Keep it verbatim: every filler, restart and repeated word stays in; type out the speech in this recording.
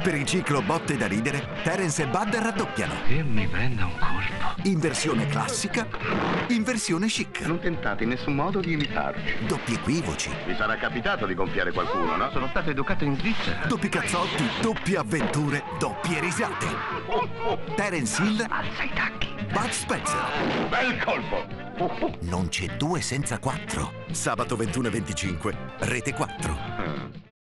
Per il ciclo Botte da ridere, Terence e Bud raddoppiano. Io mi prendo un colpo. In versione classica, in versione chic. Non tentate in nessun modo di imitarci. Doppi equivoci. Vi sarà capitato di gonfiare qualcuno, no? Sono stato educato in Svizzera. Doppi cazzotti, doppie avventure, doppie risate. Terence Hill. Alza i tacchi. Bud Spencer. Bel colpo! Non c'è due senza quattro. Sabato ventuno e venticinque, Rete quattro. Ah.